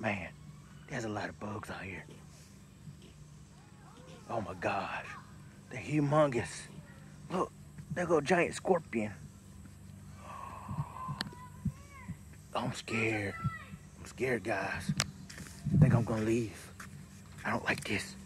Man, there's a lot of bugs out here. Oh my gosh, they're humongous. Look, there go a giant scorpion. Oh, I'm scared. I'm scared, guys. I think I'm gonna leave. I don't like this.